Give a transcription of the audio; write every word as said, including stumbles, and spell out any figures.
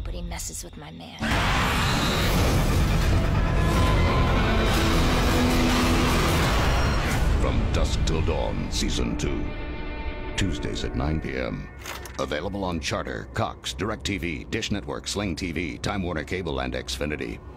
nobody messes with my man. From Dusk Till Dawn, Season two. Tuesdays at nine p m Available on Charter, Cox, DirecTV, Dish Network, Sling T V, Time Warner Cable, and Xfinity.